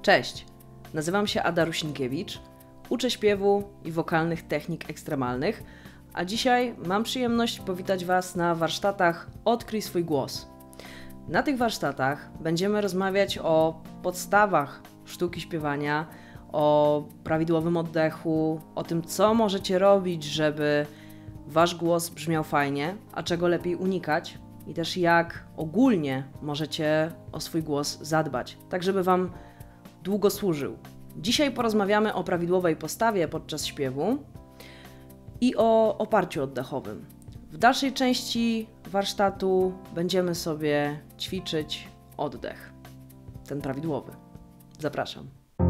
Cześć, nazywam się Ada Rusinkiewicz, uczę śpiewu i wokalnych technik ekstremalnych, a dzisiaj mam przyjemność powitać Was na warsztatach Odkryj swój głos. Na tych warsztatach będziemy rozmawiać o podstawach sztuki śpiewania, o prawidłowym oddechu, o tym, co możecie robić, żeby Wasz głos brzmiał fajnie, a czego lepiej unikać i też jak ogólnie możecie o swój głos zadbać, tak żeby Wam długo służył. Dzisiaj porozmawiamy o prawidłowej postawie podczas śpiewu i o oparciu oddechowym. W dalszej części warsztatu będziemy sobie ćwiczyć oddech, ten prawidłowy. Zapraszam.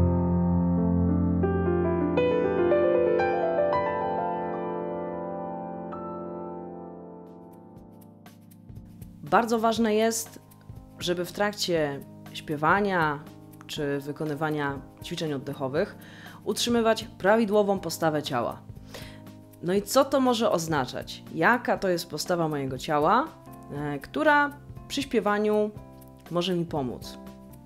Bardzo ważne jest, żeby w trakcie śpiewania czy wykonywania ćwiczeń oddechowych utrzymywać prawidłową postawę ciała. No i co to może oznaczać? Jaka to jest postawa mojego ciała, która przy śpiewaniu może mi pomóc?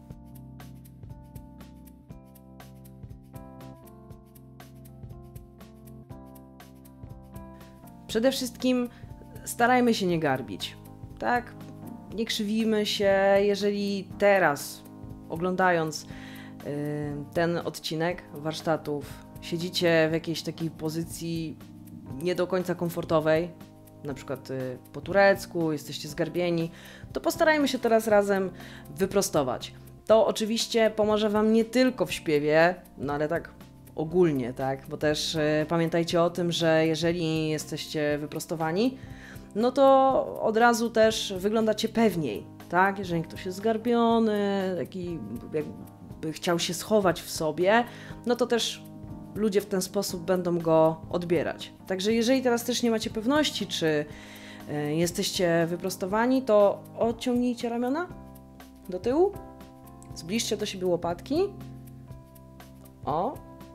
Przede wszystkim starajmy się nie garbić, tak? Nie krzywimy się, jeżeli teraz oglądając ten odcinek warsztatów siedzicie w jakiejś takiej pozycji nie do końca komfortowej, na przykład po turecku, jesteście zgarbieni, to postarajmy się teraz razem wyprostować. To oczywiście pomoże Wam nie tylko w śpiewie, no ale tak ogólnie, tak? Bo też pamiętajcie o tym, że jeżeli jesteście wyprostowani, no to od razu też wyglądacie pewniej, tak? Jeżeli ktoś jest zgarbiony, taki jakby chciał się schować w sobie, no to też ludzie w ten sposób będą go odbierać. Także jeżeli teraz też nie macie pewności, czy jesteście wyprostowani, to odciągnijcie ramiona do tyłu, zbliżcie do siebie łopatki. O,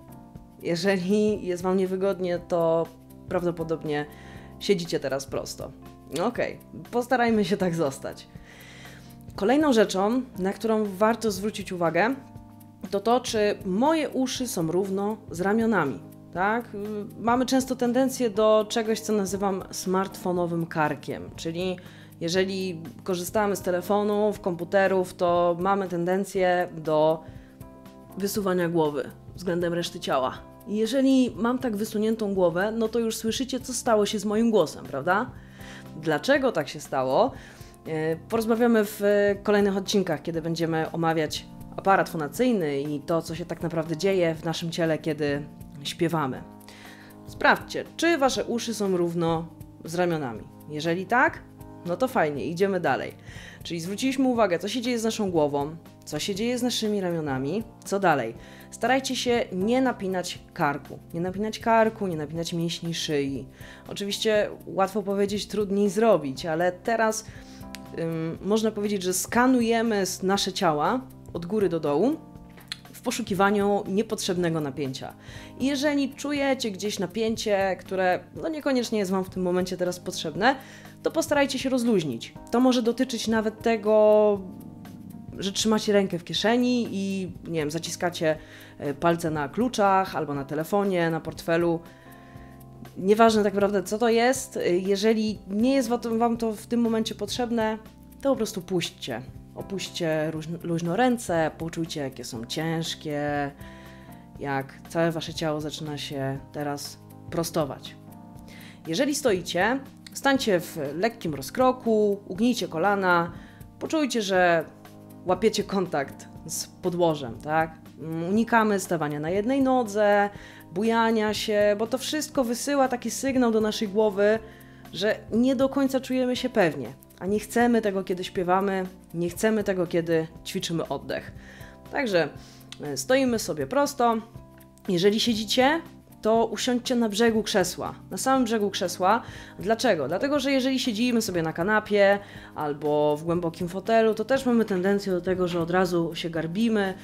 jeżeli jest Wam niewygodnie, to prawdopodobnie siedzicie teraz prosto. Okej, postarajmy się tak zostać. Kolejną rzeczą, na którą warto zwrócić uwagę, to to, czy moje uszy są równo z ramionami. Tak? Mamy często tendencję do czegoś, co nazywam smartfonowym karkiem, czyli jeżeli korzystamy z telefonów, komputerów, to mamy tendencję do wysuwania głowy względem reszty ciała. I jeżeli mam tak wysuniętą głowę, no to już słyszycie, co stało się z moim głosem, prawda? Dlaczego tak się stało? Porozmawiamy w kolejnych odcinkach, kiedy będziemy omawiać aparat fonacyjny i to, co się tak naprawdę dzieje w naszym ciele, kiedy śpiewamy. Sprawdźcie, czy Wasze uszy są równo z ramionami. Jeżeli tak, no to fajnie, idziemy dalej. Czyli zwróciliśmy uwagę, co się dzieje z naszą głową, co się dzieje z naszymi ramionami, co dalej. Starajcie się nie napinać karku, nie napinać mięśni szyi. Oczywiście łatwo powiedzieć, trudniej zrobić, ale teraz można powiedzieć, że skanujemy nasze ciała od góry do dołu w poszukiwaniu niepotrzebnego napięcia. I jeżeli czujecie gdzieś napięcie, które no niekoniecznie jest Wam w tym momencie teraz potrzebne, to postarajcie się rozluźnić. To może dotyczyć nawet tego, że trzymacie rękę w kieszeni i nie wiem, zaciskacie palce na kluczach albo na telefonie, na portfelu. Nieważne tak naprawdę, co to jest, jeżeli nie jest Wam to w tym momencie potrzebne, to po prostu puśćcie. Opuśćcie luźno ręce, poczujcie, jakie są ciężkie, jak całe Wasze ciało zaczyna się teraz prostować. Jeżeli stoicie, stańcie w lekkim rozkroku, ugnijcie kolana, poczujcie, że łapiecie kontakt z podłożem, tak? Unikamy stawania na jednej nodze, bujania się, bo to wszystko wysyła taki sygnał do naszej głowy, że nie do końca czujemy się pewnie, a nie chcemy tego, kiedy śpiewamy, nie chcemy tego, kiedy ćwiczymy oddech. Także stoimy sobie prosto. Jeżeli siedzicie, to usiądźcie na brzegu krzesła, na samym brzegu krzesła. Dlaczego? Dlatego, że jeżeli siedzimy sobie na kanapie albo w głębokim fotelu, to też mamy tendencję do tego, że od razu się garbimy,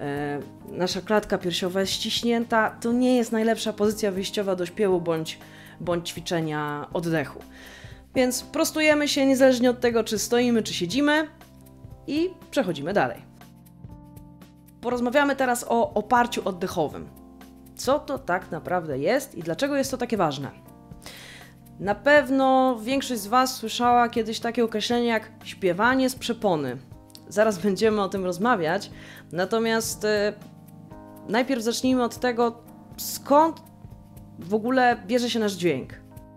nasza klatka piersiowa jest ściśnięta. To nie jest najlepsza pozycja wyjściowa do śpiewu bądź ćwiczenia oddechu. Więc prostujemy się niezależnie od tego, czy stoimy, czy siedzimy i przechodzimy dalej. porozmawiamy teraz o oparciu oddechowym. Co to tak naprawdę jest i dlaczego jest to takie ważne? Na pewno większość z Was słyszała kiedyś takie określenie jak śpiewanie z przepony. Zaraz będziemy o tym rozmawiać, natomiast najpierw zacznijmy od tego, skąd w ogóle bierze się nasz dźwięk.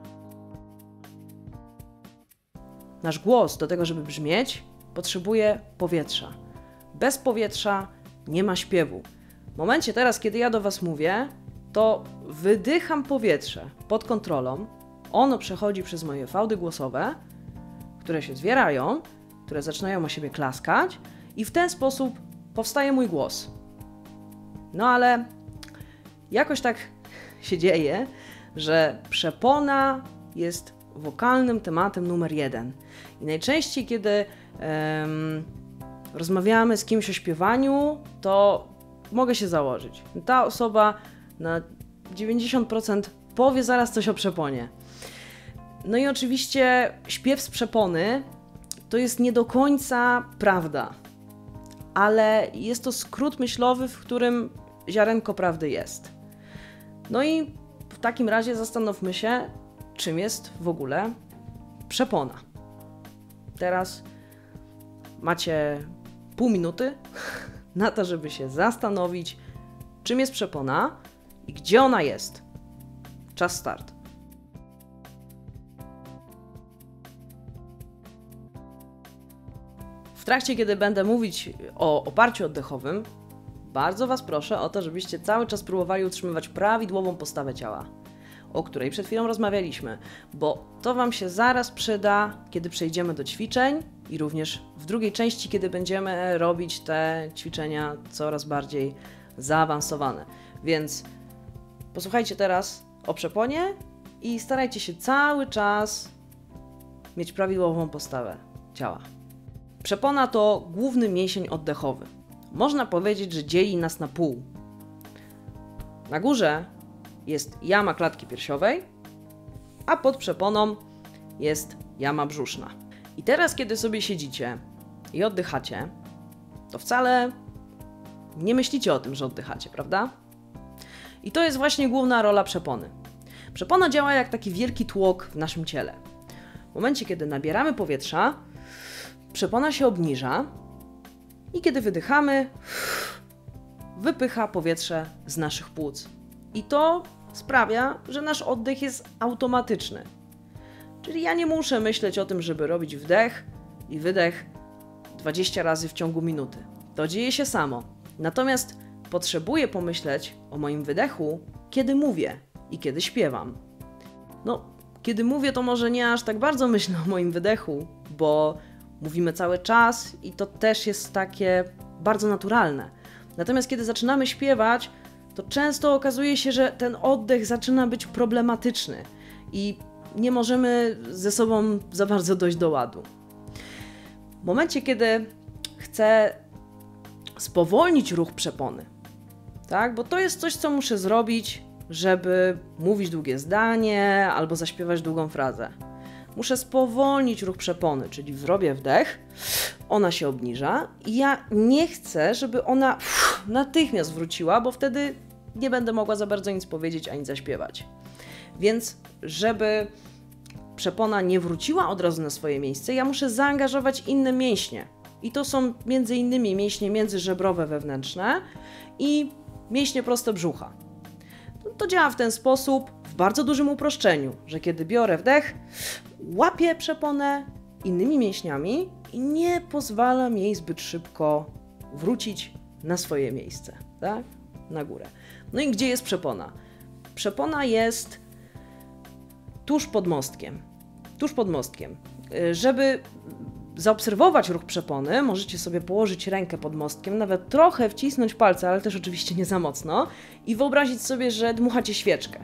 Nasz głos do tego, żeby brzmieć, potrzebuje powietrza. Bez powietrza nie ma śpiewu. W momencie teraz, kiedy ja do Was mówię, to wydycham powietrze pod kontrolą. Ono przechodzi przez moje fałdy głosowe, które się zwierają, które zaczynają o siebie klaskać i w ten sposób powstaje mój głos. No ale jakoś tak się dzieje, że przepona jest wokalnym tematem numer 1. I najczęściej, kiedy rozmawiamy z kimś o śpiewaniu, to mogę się założyć. Ta osoba na 90% powie zaraz coś o przeponie. No i oczywiście śpiew z przepony to jest nie do końca prawda, ale jest to skrót myślowy, w którym ziarenko prawdy jest. No i w takim razie zastanówmy się, czym jest w ogóle przepona. Teraz macie pół minuty na to, żeby się zastanowić, czym jest przepona i gdzie ona jest. Czas start. W trakcie, kiedy będę mówić o oparciu oddechowym, bardzo Was proszę o to, żebyście cały czas próbowali utrzymywać prawidłową postawę ciała, o której przed chwilą rozmawialiśmy, bo to Wam się zaraz przyda, kiedy przejdziemy do ćwiczeń i również w drugiej części, kiedy będziemy robić te ćwiczenia coraz bardziej zaawansowane. Więc posłuchajcie teraz o przeponie i starajcie się cały czas mieć prawidłową postawę ciała. Przepona to główny mięsień oddechowy. Można powiedzieć, że dzieli nas na pół. Na górze jest jama klatki piersiowej, a pod przeponą jest jama brzuszna. I teraz, kiedy sobie siedzicie i oddychacie, to wcale nie myślicie o tym, że oddychacie, prawda? I to jest właśnie główna rola przepony. Przepona działa jak taki wielki tłok w naszym ciele. W momencie, kiedy nabieramy powietrza, przepona się obniża i kiedy wydychamy, wypycha powietrze z naszych płuc. I to sprawia, że nasz oddech jest automatyczny. Czyli ja nie muszę myśleć o tym, żeby robić wdech i wydech 20 razy w ciągu minuty. To dzieje się samo. Natomiast potrzebuję pomyśleć o moim wydechu, kiedy mówię i kiedy śpiewam. No, kiedy mówię, to może nie aż tak bardzo myślę o moim wydechu, bo mówimy cały czas i to też jest takie bardzo naturalne. Natomiast kiedy zaczynamy śpiewać, to często okazuje się, że ten oddech zaczyna być problematyczny i nie możemy ze sobą za bardzo dojść do ładu. W momencie, kiedy chcę spowolnić ruch przepony, tak? Bo to jest coś, co muszę zrobić, żeby mówić długie zdanie albo zaśpiewać długą frazę. Muszę spowolnić ruch przepony, czyli zrobię wdech, ona się obniża i ja nie chcę, żeby ona natychmiast wróciła, bo wtedy nie będę mogła za bardzo nic powiedzieć ani zaśpiewać. Więc żeby przepona nie wróciła od razu na swoje miejsce, ja muszę zaangażować inne mięśnie. I to są m.in. mięśnie międzyżebrowe wewnętrzne i mięśnie proste brzucha. To działa w ten sposób, w bardzo dużym uproszczeniu, że kiedy biorę wdech, łapię przeponę innymi mięśniami i nie pozwalam jej zbyt szybko wrócić na swoje miejsce, tak? Na górę. No i gdzie jest przepona? Przepona jest tuż pod mostkiem. Tuż pod mostkiem. Żeby zaobserwować ruch przepony, możecie sobie położyć rękę pod mostkiem, nawet trochę wcisnąć palce, ale też oczywiście nie za mocno i wyobrazić sobie, że dmuchacie świeczkę.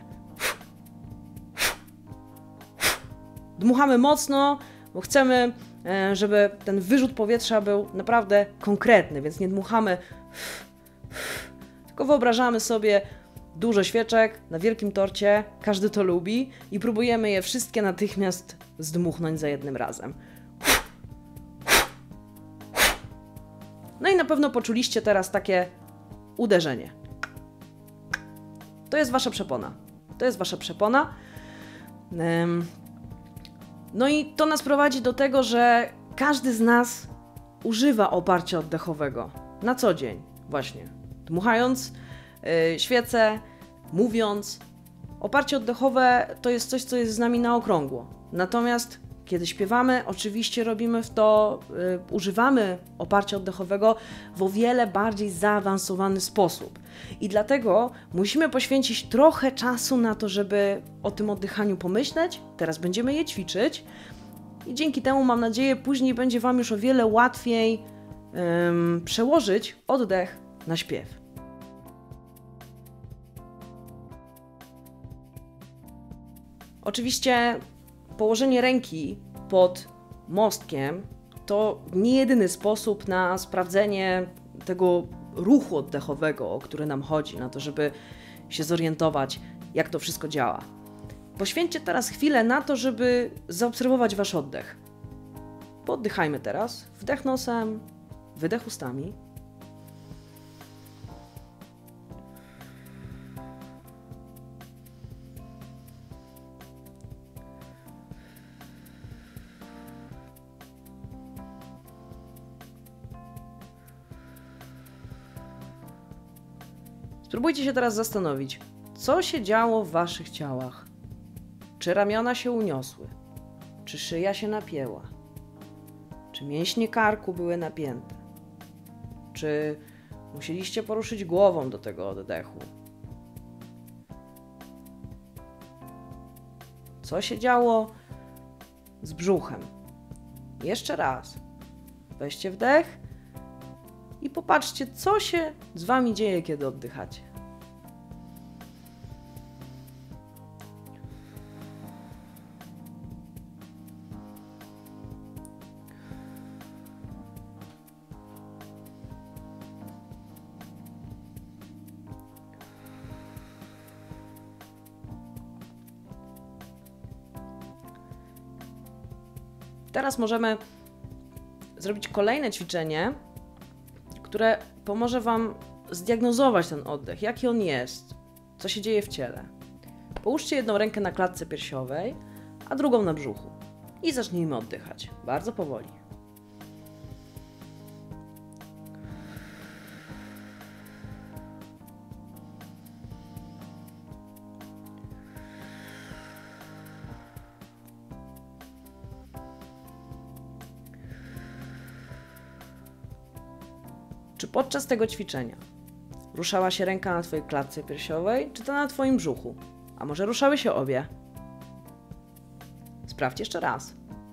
Dmuchamy mocno, bo chcemy, żeby ten wyrzut powietrza był naprawdę konkretny, więc nie dmuchamy, tylko wyobrażamy sobie dużo świeczek na wielkim torcie, każdy to lubi i próbujemy je wszystkie natychmiast zdmuchnąć za jednym razem. No i na pewno poczuliście teraz takie uderzenie. To jest wasza przepona. To jest wasza przepona. No i to nas prowadzi do tego, że każdy z nas używa oparcia oddechowego na co dzień. Właśnie dmuchając świecę, mówiąc. Oparcie oddechowe to jest coś, co jest z nami na okrągło. Natomiast kiedy śpiewamy, oczywiście robimy używamy oparcia oddechowego w o wiele bardziej zaawansowany sposób. I dlatego musimy poświęcić trochę czasu na to, żeby o tym oddychaniu pomyśleć. Teraz będziemy je ćwiczyć i dzięki temu, mam nadzieję, później będzie wam już o wiele łatwiej przełożyć oddech na śpiew. Oczywiście położenie ręki pod mostkiem to nie jedyny sposób na sprawdzenie tego ruchu oddechowego, o który nam chodzi, na to, żeby się zorientować, jak to wszystko działa. Poświęćcie teraz chwilę na to, żeby zaobserwować wasz oddech. Poddychajmy teraz. Wdech nosem, wydech ustami. Spróbujcie się teraz zastanowić, co się działo w waszych ciałach. Czy ramiona się uniosły? Czy szyja się napięła? Czy mięśnie karku były napięte? Czy musieliście poruszyć głową do tego oddechu? Co się działo z brzuchem? Jeszcze raz. Weźcie wdech i popatrzcie, co się z wami dzieje, kiedy oddychacie. Teraz możemy zrobić kolejne ćwiczenie, które pomoże wam zdiagnozować ten oddech, jaki on jest, co się dzieje w ciele. Połóżcie jedną rękę na klatce piersiowej, a drugą na brzuchu i zacznijmy oddychać, bardzo powoli. Czy podczas tego ćwiczenia ruszała się ręka na twojej klatce piersiowej, czy to na twoim brzuchu? A może ruszały się obie? Sprawdź jeszcze raz.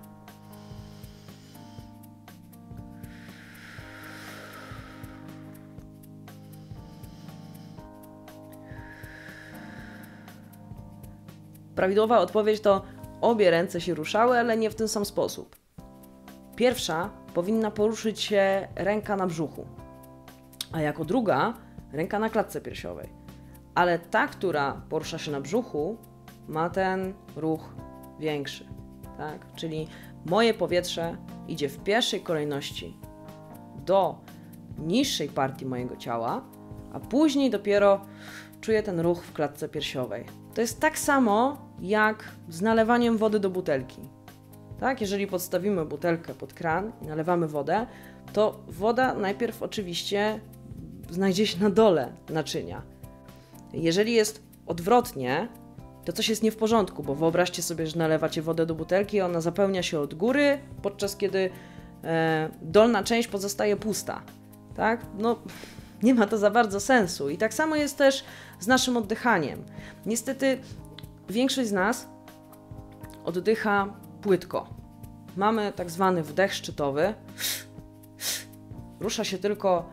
Prawidłowa odpowiedź to obie ręce się ruszały, ale nie w ten sam sposób. Pierwsza powinna poruszyć się ręka na brzuchu, a jako druga ręka na klatce piersiowej. Ale ta, która porusza się na brzuchu, ma ten ruch większy. Tak? Czyli moje powietrze idzie w pierwszej kolejności do niższej partii mojego ciała, a później dopiero czuję ten ruch w klatce piersiowej. To jest tak samo jak z nalewaniem wody do butelki. Tak? Jeżeli podstawimy butelkę pod kran i nalewamy wodę, to woda najpierw oczywiście znajdzie się na dole naczynia. Jeżeli jest odwrotnie, to coś jest nie w porządku, bo wyobraźcie sobie, że nalewacie wodę do butelki, ona zapełnia się od góry, podczas kiedy dolna część pozostaje pusta. Tak? No, nie ma to za bardzo sensu. I tak samo jest też z naszym oddychaniem. Niestety większość z nas oddycha płytko. Mamy tak zwany wdech szczytowy. Rusza się tylko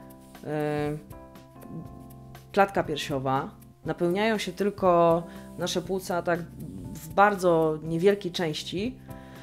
klatka piersiowa. Napełniają się tylko nasze płuca tak w bardzo niewielkiej części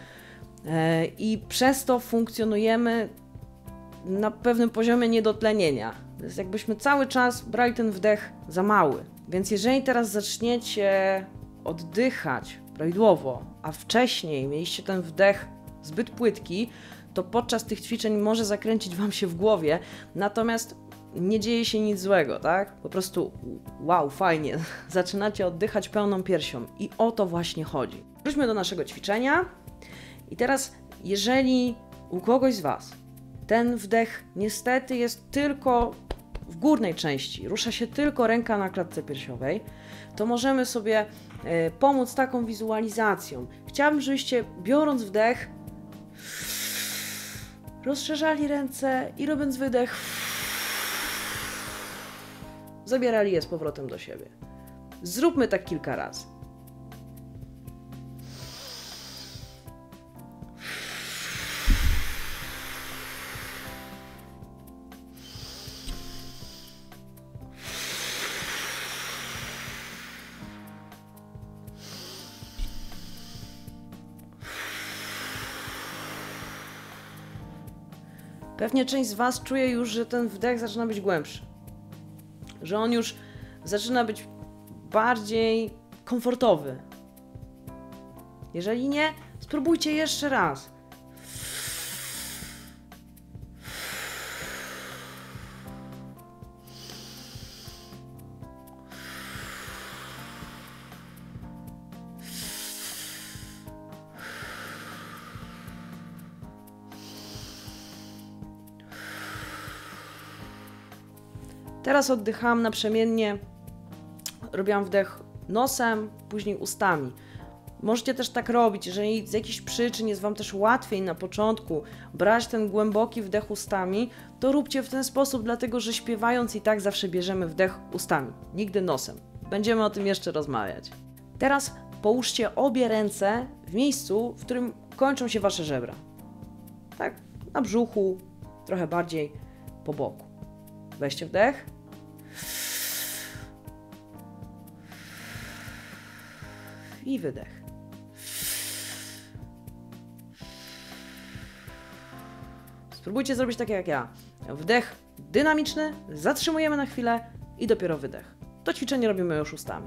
i przez to funkcjonujemy na pewnym poziomie niedotlenienia. To jest jakbyśmy cały czas brali ten wdech za mały. Więc jeżeli teraz zaczniecie oddychać prawidłowo, a wcześniej mieliście ten wdech zbyt płytki, to podczas tych ćwiczeń może zakręcić wam się w głowie. Natomiast nie dzieje się nic złego, tak? Po prostu wow, fajnie, zaczynacie oddychać pełną piersią i o to właśnie chodzi. Wróćmy do naszego ćwiczenia i teraz, jeżeli u kogoś z Was ten wdech niestety jest tylko w górnej części, rusza się tylko ręka na klatce piersiowej, to możemy sobie pomóc taką wizualizacją. Chciałabym, żebyście biorąc wdech, rozszerzali ręce i robiąc wydech, zabierali je z powrotem do siebie. Zróbmy tak kilka razy. Pewnie część z Was czuje już, że ten wdech zaczyna być głębszy. Że on już zaczyna być bardziej komfortowy. Jeżeli nie, spróbujcie jeszcze raz. Teraz oddycham naprzemiennie, robiłam wdech nosem, później ustami. Możecie też tak robić, jeżeli z jakichś przyczyn jest Wam też łatwiej na początku brać ten głęboki wdech ustami, to róbcie w ten sposób, dlatego że śpiewając i tak zawsze bierzemy wdech ustami, nigdy nosem. Będziemy o tym jeszcze rozmawiać. Teraz połóżcie obie ręce w miejscu, w którym kończą się Wasze żebra. Tak, na brzuchu, trochę bardziej po boku. Weźcie wdech. I wydech. Spróbujcie zrobić tak jak ja. Wdech dynamiczny, zatrzymujemy na chwilę i dopiero wydech. To ćwiczenie robimy już ustami.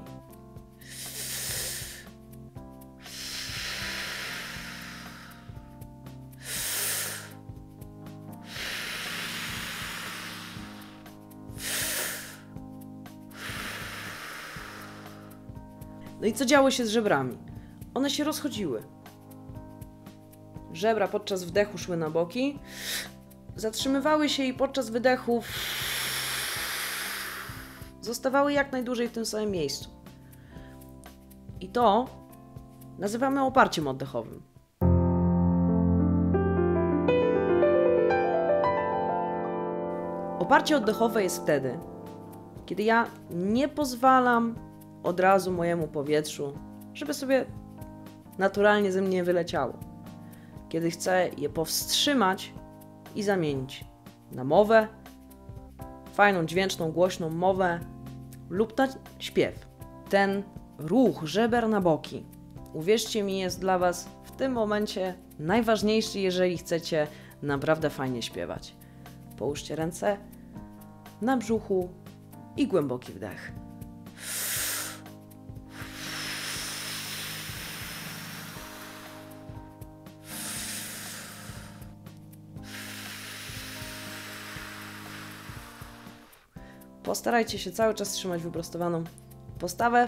No i co działo się z żebrami? One się rozchodziły. Żebra podczas wdechu szły na boki, zatrzymywały się i podczas wydechu zostawały jak najdłużej w tym samym miejscu. I to nazywamy oparciem oddechowym. Oparcie oddechowe jest wtedy, kiedy ja nie pozwalam od razu mojemu powietrzu, żeby sobie naturalnie ze mnie wyleciało. Kiedy chcę je powstrzymać i zamienić na mowę, fajną, dźwięczną, głośną mowę lub na śpiew. Ten ruch żeber na boki, uwierzcie mi, jest dla Was w tym momencie najważniejszy, jeżeli chcecie naprawdę fajnie śpiewać. Połóżcie ręce na brzuchu i głęboki wdech. Postarajcie się cały czas trzymać wyprostowaną postawę.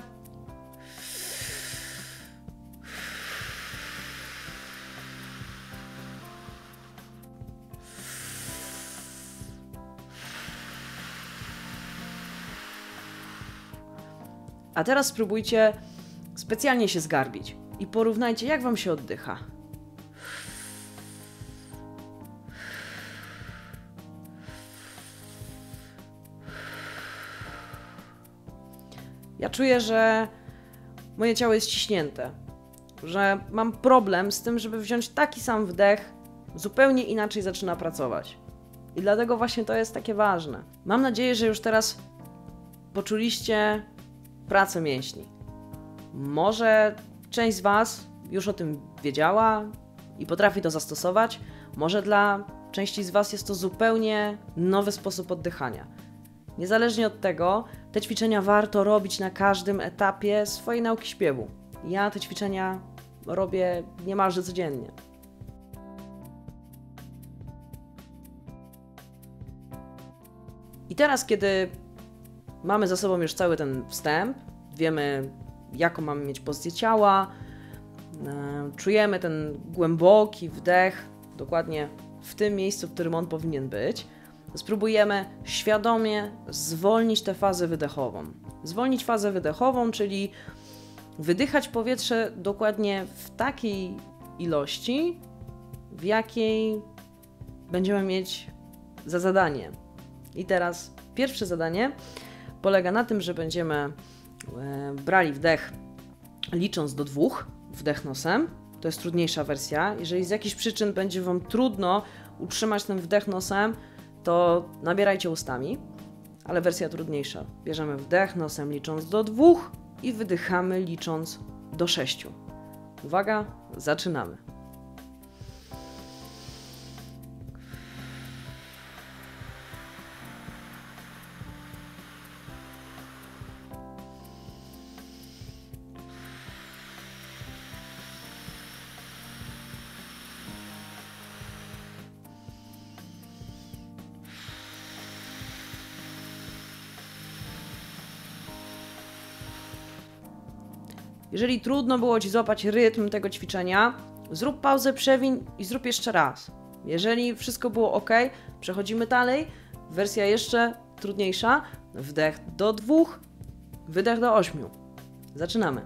A teraz spróbujcie specjalnie się zgarbić i porównajcie, jak Wam się oddycha. Ja czuję, że moje ciało jest ściśnięte, że mam problem z tym, żeby wziąć taki sam wdech, zupełnie inaczej zaczyna pracować. I dlatego właśnie to jest takie ważne. Mam nadzieję, że już teraz poczuliście pracę mięśni. Może część z Was już o tym wiedziała i potrafi to zastosować, może dla części z Was jest to zupełnie nowy sposób oddychania. Niezależnie od tego, te ćwiczenia warto robić na każdym etapie swojej nauki śpiewu. Ja te ćwiczenia robię niemalże codziennie. I I teraz, kiedy mamy za sobą już cały ten wstęp, wiemy, jaką mamy mieć pozycję ciała, czujemy ten głęboki wdech dokładnie w tym miejscu, w którym on powinien być, spróbujemy świadomie zwolnić tę fazę wydechową. Zwolnić fazę wydechową, czyli wydychać powietrze dokładnie w takiej ilości, w jakiej będziemy mieć za zadanie. I teraz pierwsze zadanie polega na tym, że będziemy brali wdech licząc do 2, wdech nosem. To jest trudniejsza wersja. Jeżeli z jakichś przyczyn będzie Wam trudno utrzymać ten wdech nosem, to nabierajcie ustami, ale wersja trudniejsza. Bierzemy wdech nosem licząc do 2 i wydychamy licząc do 6. Uwaga, zaczynamy. Jeżeli trudno było Ci złapać rytm tego ćwiczenia, zrób pauzę, przewiń i zrób jeszcze raz. Jeżeli wszystko było ok, przechodzimy dalej. Wersja jeszcze trudniejsza. Wdech do 2, wydech do 8. Zaczynamy.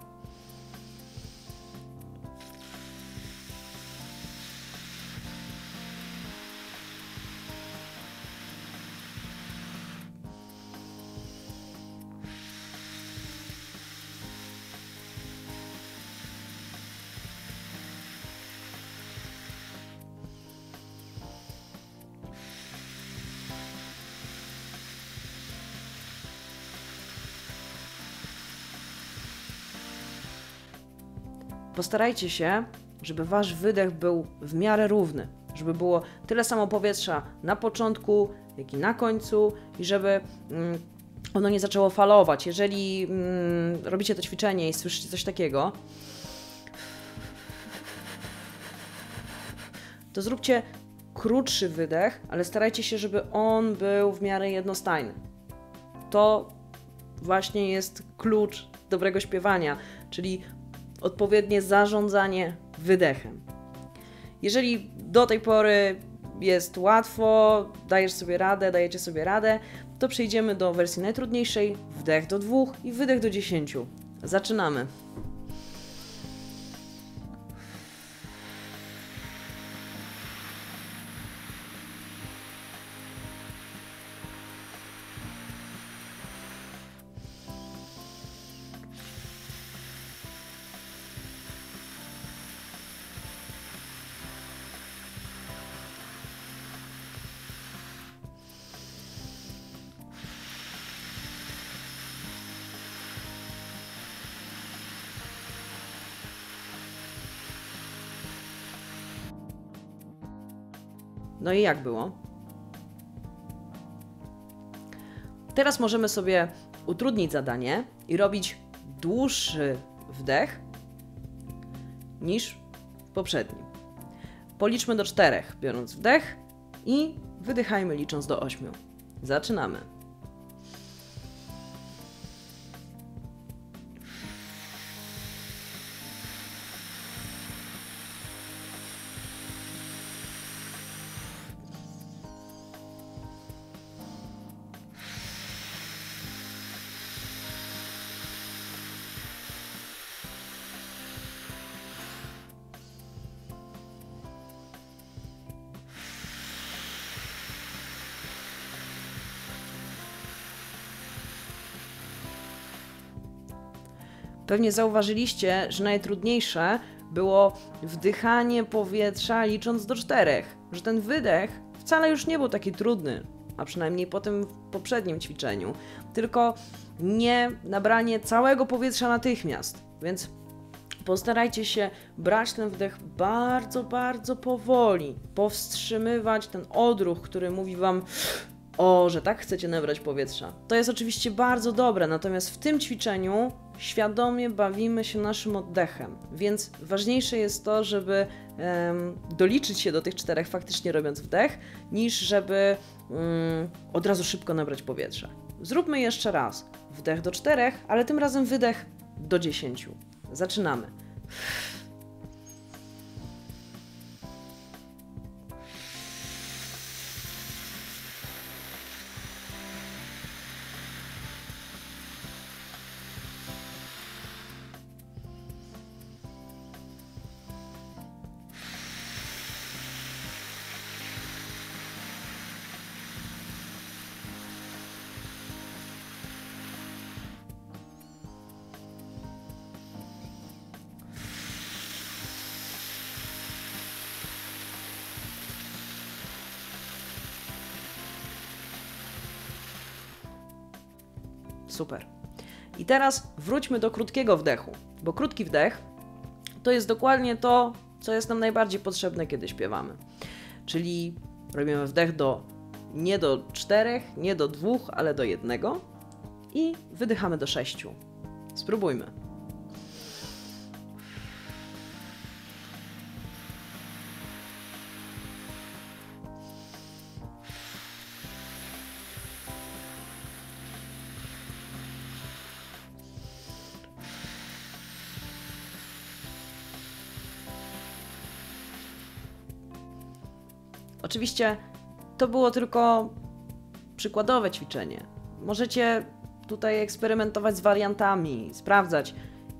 Postarajcie się, żeby Wasz wydech był w miarę równy, żeby było tyle samo powietrza na początku, jak i na końcu i żeby ono nie zaczęło falować. Jeżeli robicie to ćwiczenie i słyszycie coś takiego, to zróbcie krótszy wydech, ale starajcie się, żeby on był w miarę jednostajny. To właśnie jest klucz dobrego śpiewania, czyli odpowiednie zarządzanie wydechem. Jeżeli do tej pory jest łatwo, dajecie sobie radę, to przejdziemy do wersji najtrudniejszej. Wdech do 2 i wydech do 10. Zaczynamy. No i jak było? Teraz możemy sobie utrudnić zadanie i robić dłuższy wdech niż w poprzednim. Policzmy do 4, biorąc wdech i wydychajmy licząc do 8. Zaczynamy. Pewnie zauważyliście, że najtrudniejsze było wdychanie powietrza licząc do 4, że ten wydech wcale już nie był taki trudny, a przynajmniej po tym poprzednim ćwiczeniu, tylko nie nabranie całego powietrza natychmiast, więc postarajcie się brać ten wdech bardzo, bardzo powoli, powstrzymywać ten odruch, który mówi Wam: że tak chcecie nabrać powietrza. To jest oczywiście bardzo dobre, natomiast w tym ćwiczeniu świadomie bawimy się naszym oddechem, więc ważniejsze jest to, żeby doliczyć się do tych 4 faktycznie robiąc wdech, niż żeby od razu szybko nabrać powietrza. Zróbmy jeszcze raz. Wdech do 4, ale tym razem wydech do 10. Zaczynamy. Super. I teraz wróćmy do krótkiego wdechu, bo krótki wdech to jest dokładnie to, co jest nam najbardziej potrzebne, kiedy śpiewamy. Czyli robimy wdech nie do 4, nie do 2, ale do 1 i wydychamy do 6. Spróbujmy. Oczywiście to było tylko przykładowe ćwiczenie. Możecie tutaj eksperymentować z wariantami, sprawdzać,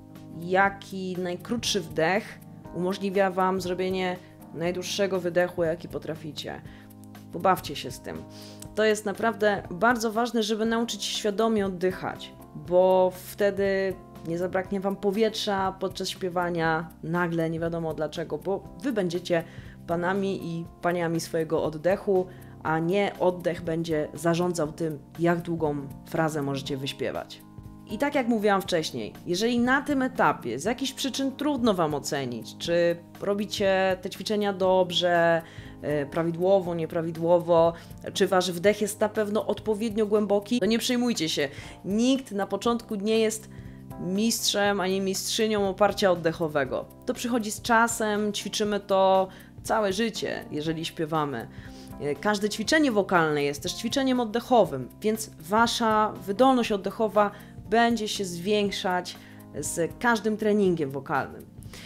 jaki najkrótszy wdech umożliwia Wam zrobienie najdłuższego wydechu, jaki potraficie. Pobawcie się z tym. To jest naprawdę bardzo ważne, żeby nauczyć się świadomie oddychać, bo wtedy nie zabraknie Wam powietrza podczas śpiewania, nagle, nie wiadomo dlaczego, bo Wy będziecie panami i paniami swojego oddechu, a nie oddech będzie zarządzał tym, jak długą frazę możecie wyśpiewać. I tak jak mówiłam wcześniej, jeżeli na tym etapie z jakichś przyczyn trudno Wam ocenić, czy robicie te ćwiczenia dobrze, prawidłowo, nieprawidłowo, czy Wasz wdech jest na pewno odpowiednio głęboki, to nie przejmujcie się. Nikt na początku nie jest mistrzem ani mistrzynią oparcia oddechowego. To przychodzi z czasem, ćwiczymy to całe życie, jeżeli śpiewamy. Każde ćwiczenie wokalne jest też ćwiczeniem oddechowym, więc Wasza wydolność oddechowa będzie się zwiększać z każdym treningiem wokalnym.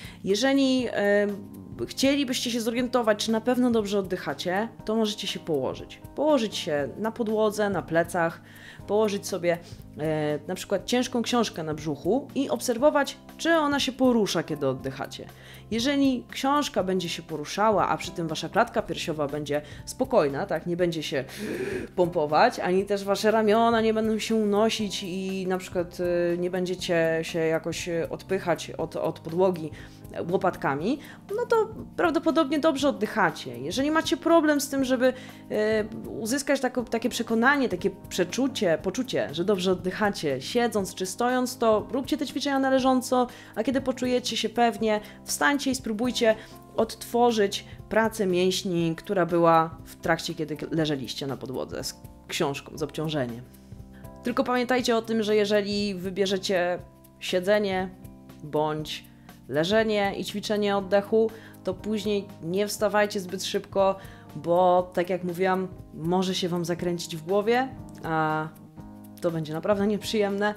Jeżeli chcielibyście się zorientować, czy na pewno dobrze oddychacie, to możecie się położyć. Położyć się na podłodze, na plecach, położyć sobie na przykład ciężką książkę na brzuchu i obserwować, czy ona się porusza, kiedy oddychacie. Jeżeli książka będzie się poruszała, a przy tym Wasza klatka piersiowa będzie spokojna, tak, nie będzie się pompować, ani też Wasze ramiona nie będą się unosić i na przykład nie będziecie się jakoś odpychać od podłogi łopatkami, no to prawdopodobnie dobrze oddychacie. Jeżeli macie problem z tym, żeby uzyskać takie przekonanie, takie poczucie, że dobrze oddychacie, siedząc czy stojąc, to róbcie te ćwiczenia na leżąco, a kiedy poczujecie się pewnie, wstańcie i spróbujcie odtworzyć pracę mięśni, która była w trakcie, kiedy leżeliście na podłodze z książką, z obciążeniem. Tylko pamiętajcie o tym, że jeżeli wybierzecie siedzenie bądź leżenie i ćwiczenie oddechu, to później nie wstawajcie zbyt szybko, bo tak jak mówiłam, może się Wam zakręcić w głowie, a to będzie naprawdę nieprzyjemne.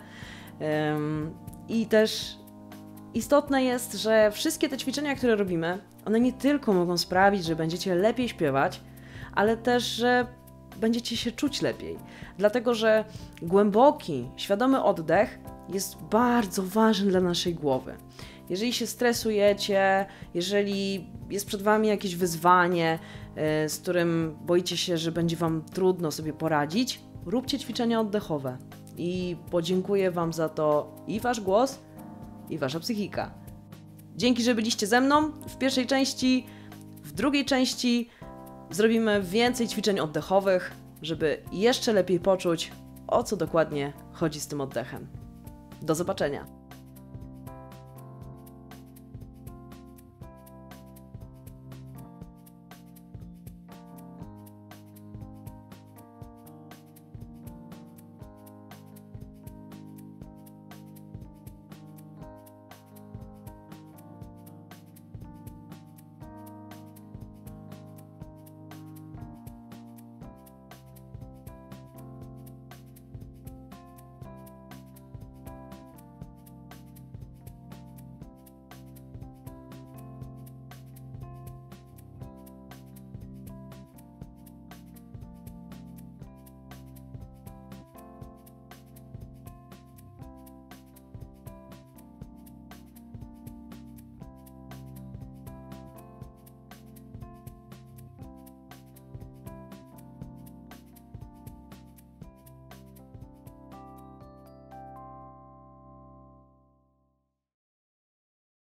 I też istotne jest, że wszystkie te ćwiczenia, które robimy, one nie tylko mogą sprawić, że będziecie lepiej śpiewać, ale też, że będziecie się czuć lepiej. Dlatego, że głęboki, świadomy oddech jest bardzo ważny dla naszej głowy. Jeżeli się stresujecie, jeżeli jest przed Wami jakieś wyzwanie, z którym boicie się, że będzie Wam trudno sobie poradzić, róbcie ćwiczenia oddechowe i podziękuję Wam za to i Wasz głos, i Wasza psychika. Dzięki, że byliście ze mną w pierwszej części. W drugiej części zrobimy więcej ćwiczeń oddechowych, żeby jeszcze lepiej poczuć, o co dokładnie chodzi z tym oddechem. Do zobaczenia!